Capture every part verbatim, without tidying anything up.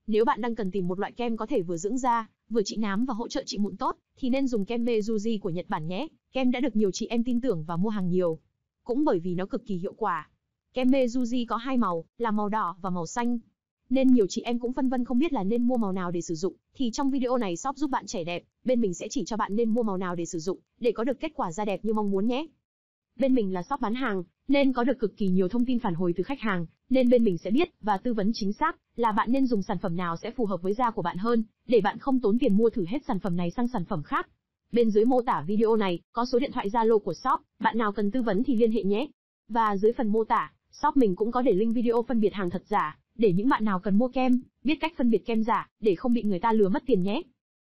Nếu bạn đang cần tìm một loại kem có thể vừa dưỡng da, vừa trị nám và hỗ trợ trị mụn tốt, thì nên dùng kem Mezuji của Nhật Bản nhé. Kem đã được nhiều chị em tin tưởng và mua hàng nhiều. Cũng bởi vì nó cực kỳ hiệu quả. Kem Mezuji có hai màu, là màu đỏ và màu xanh. Nên nhiều chị em cũng phân vân không biết là nên mua màu nào để sử dụng, thì trong video này shop giúp bạn trẻ đẹp, bên mình sẽ chỉ cho bạn nên mua màu nào để sử dụng, để có được kết quả da đẹp như mong muốn nhé. Bên mình là shop bán hàng, nên có được cực kỳ nhiều thông tin phản hồi từ khách hàng, nên bên mình sẽ biết và tư vấn chính xác là bạn nên dùng sản phẩm nào sẽ phù hợp với da của bạn hơn, để bạn không tốn tiền mua thử hết sản phẩm này sang sản phẩm khác. Bên dưới mô tả video này có số điện thoại Zalo của shop, bạn nào cần tư vấn thì liên hệ nhé. Và dưới phần mô tả, shop mình cũng có để link video phân biệt hàng thật giả, để những bạn nào cần mua kem, biết cách phân biệt kem giả, để không bị người ta lừa mất tiền nhé.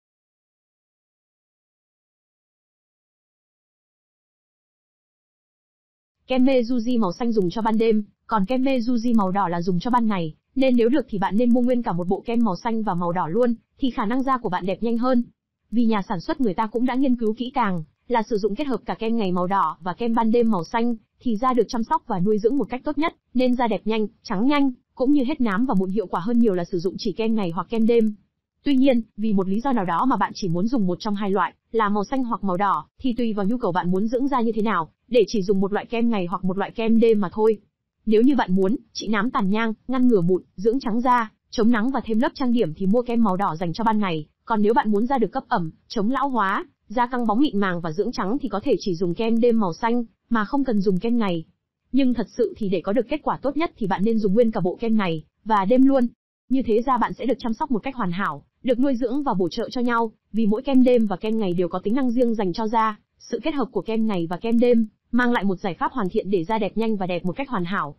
Kem Mezuji màu xanh dùng cho ban đêm, còn kem Mezuji màu đỏ là dùng cho ban ngày, nên nếu được thì bạn nên mua nguyên cả một bộ kem màu xanh và màu đỏ luôn, thì khả năng da của bạn đẹp nhanh hơn. Vì nhà sản xuất người ta cũng đã nghiên cứu kỹ càng, là sử dụng kết hợp cả kem ngày màu đỏ và kem ban đêm màu xanh, thì da được chăm sóc và nuôi dưỡng một cách tốt nhất, nên da đẹp nhanh, trắng nhanh, cũng như hết nám và mụn hiệu quả hơn nhiều là sử dụng chỉ kem ngày hoặc kem đêm. Tuy nhiên, vì một lý do nào đó mà bạn chỉ muốn dùng một trong hai loại, là màu xanh hoặc màu đỏ, thì tùy vào nhu cầu bạn muốn dưỡng da như thế nào, để chỉ dùng một loại kem ngày hoặc một loại kem đêm mà thôi. Nếu như bạn muốn trị nám tàn nhang, ngăn ngừa mụn, dưỡng trắng da, chống nắng và thêm lớp trang điểm thì mua kem màu đỏ dành cho ban ngày, còn nếu bạn muốn da được cấp ẩm, chống lão hóa, da căng bóng mịn màng và dưỡng trắng thì có thể chỉ dùng kem đêm màu xanh, mà không cần dùng kem ngày. Nhưng thật sự thì để có được kết quả tốt nhất thì bạn nên dùng nguyên cả bộ kem ngày và đêm luôn. Như thế da bạn sẽ được chăm sóc một cách hoàn hảo, được nuôi dưỡng và bổ trợ cho nhau, vì mỗi kem đêm và kem ngày đều có tính năng riêng dành cho da. Sự kết hợp của kem ngày và kem đêm mang lại một giải pháp hoàn thiện để da đẹp nhanh và đẹp một cách hoàn hảo.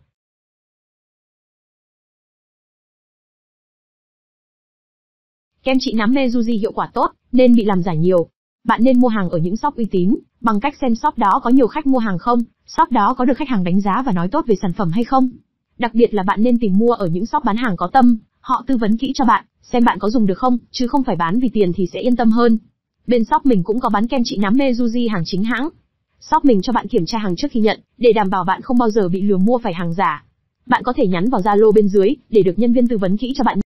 Kem trị nám Mezuji hiệu quả tốt, nên bị làm giả nhiều. Bạn nên mua hàng ở những shop uy tín, bằng cách xem shop đó có nhiều khách mua hàng không, shop đó có được khách hàng đánh giá và nói tốt về sản phẩm hay không. Đặc biệt là bạn nên tìm mua ở những shop bán hàng có tâm, họ tư vấn kỹ cho bạn, xem bạn có dùng được không, chứ không phải bán vì tiền thì sẽ yên tâm hơn. Bên shop mình cũng có bán kem trị nám Mezuji hàng chính hãng. Shop mình cho bạn kiểm tra hàng trước khi nhận, để đảm bảo bạn không bao giờ bị lừa mua phải hàng giả. Bạn có thể nhắn vào Zalo bên dưới, để được nhân viên tư vấn kỹ cho bạn.